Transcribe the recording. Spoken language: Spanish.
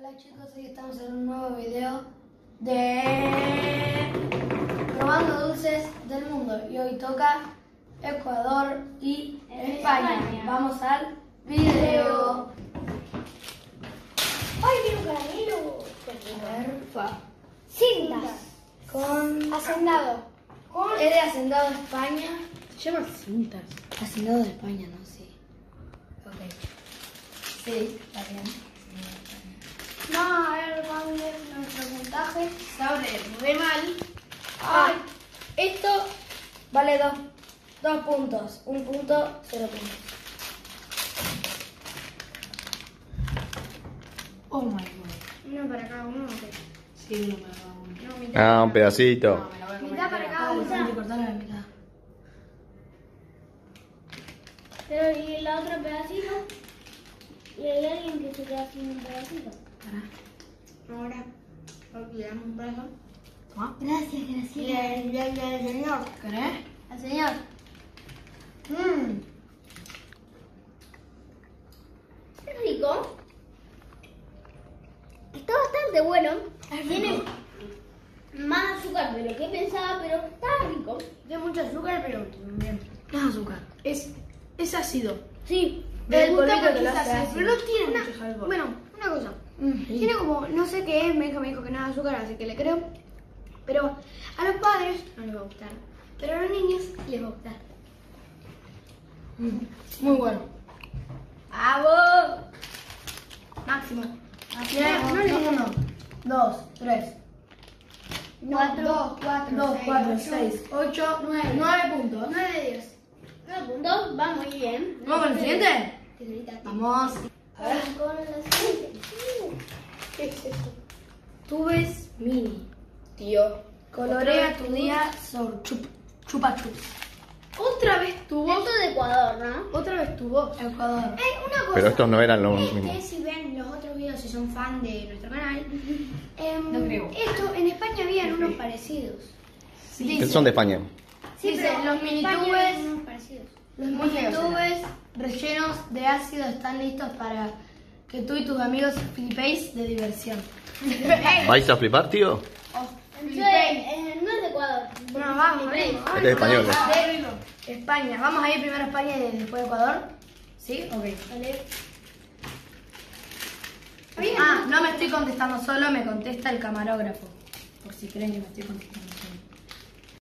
Hola chicos, hoy estamos en un nuevo video de probando dulces del mundo y hoy toca Ecuador y España. Vamos al video. ¡Ay, quiero caramelo! A ver, Cintas. con Hacendado. es de Hacendado de España. Se llama cintas. Hacendado de España, ¿no? Sí. Ok. Sí, está bien. Vamos a ver cuál es nuestro puntaje. Se abre re mal. Ay, esto vale 2 puntos. 1 punto, 0 puntos. Oh my god. Uno para cada uno. Sí, uno para cada uno. No, mitad. Un pedacito. No, me la voy a comer Mitad para entera. cada Hay que uno. cortarlo a la mitad. Pero y la otra pedacito. Y hay alguien que se queda sin un pedacito. Ahora, porque le damos un brazo. Toma. Gracias. Y el señor. ¿Querés? Al señor. Es rico. Está bastante bueno. Tiene más azúcar de lo que pensaba, pero está rico. Tiene mucho azúcar, pero bien. No es azúcar. Es ácido. Sí. Me El gusta polvito porque te lo es hace ácido, ácido. pero no tiene mucho alcohol. Bueno, una cosa. Sí. Tiene como, no sé qué es, me dijo que no es azúcar, así que le creo. Pero a los padres no les va a gustar. Pero a los niños les va a gustar. Muy bueno. ¡Bravo! Máximo. Tiene 1, 2, 3, 4, 2, 4, 6, 8, 9 puntos. 9 de 10. 9 puntos, va muy bien. ¿Vamos con el siguiente? Señorita, Vamos. a ver con la siguiente. ¿Qué es eso? Tubes mini. Tío. Colorea tu día chupa chups. Otra vez tuvo. Esto es de Ecuador, ¿no? Otra vez tuvo. Ecuador. Una cosa. Pero estos no eran los mismos. Si ven los otros videos, si son fan de nuestro canal, No creo. esto en España habían unos parecidos. Que son de España. Sí, Dice, pero los en mini España tubes- habían unos parecidos. Los Muy feos tubes rellenos de ácido están listos para que tú y tus amigos flipéis de diversión. ¿Vais a flipar, tío? Entonces, no es de Ecuador. Bueno, vamos, Filipinas. vamos. Este es español. De España. Vamos a ir primero a España y después a Ecuador. ¿Sí? Ok. Vale. Ah, no me estoy contestando solo, me contesta el camarógrafo. Por si creen que me estoy contestando.